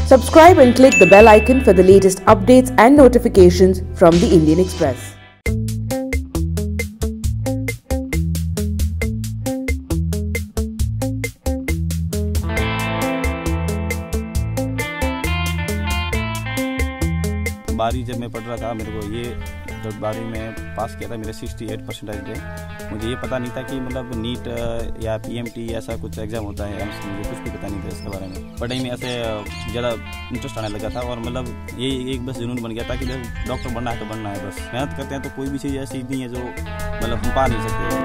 Subscribe and click the bell icon for the latest updates and notifications from the Indian Express. बारहवीं जब मैं पढ़ रहा था, मेरे को ये जब 12वीं में पास किया था, मेरे 68% थे। मुझे ये पता नहीं था कि मतलब नीट या पीएमटी ऐसा कुछ एग्ज़ाम होता है, मुझे कुछ भी पता नहीं था इसके बारे में। पढ़ाई में ऐसे ज़्यादा इंटरेस्ट आने लगा था और मतलब ये एक बस जुनून बन गया था कि डॉक्टर बनना है तो बनना है, बस मेहनत करते हैं तो कोई भी चीज़ ऐसी नहीं है जो मतलब हम पा नहीं सकते।